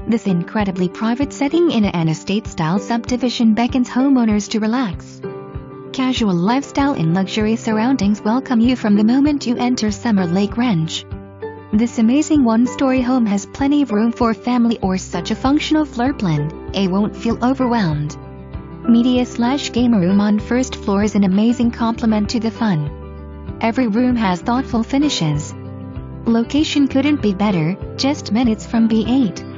This incredibly private setting in an estate-style subdivision beckons homeowners to relax. Casual lifestyle in luxury surroundings welcome you from the moment you enter Summer Lake Ranch. This amazing one-story home has plenty of room for family or such a functional floor plan, won't feel overwhelmed. Media/game room on first floor is an amazing complement to the fun. Every room has thoughtful finishes. Location couldn't be better, just minutes from B8.